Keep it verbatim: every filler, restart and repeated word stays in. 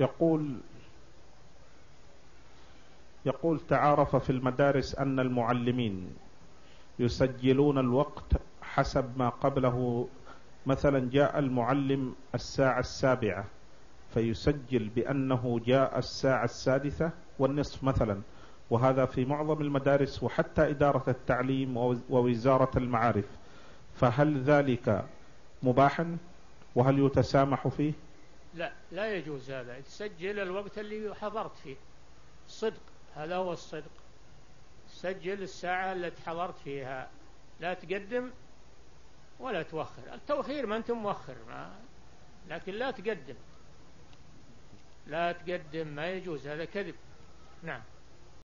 يقول يقول تعارف في المدارس أن المعلمين يسجلون الوقت حسب ما قبله. مثلا جاء المعلم الساعة السابعة فيسجل بأنه جاء الساعة السادسة والنصف مثلا، وهذا في معظم المدارس وحتى إدارة التعليم ووزارة المعارف، فهل ذلك مباحا وهل يتسامح فيه؟ لا، لا يجوز هذا. تسجل الوقت اللي حضرت فيه، صدق، هذا هو الصدق. سجل الساعة التي حضرت فيها، لا تقدم ولا تؤخر. التوخير ما أنت مؤخر، ما لكن لا تقدم، لا تقدم، ما يجوز، هذا كذب. نعم.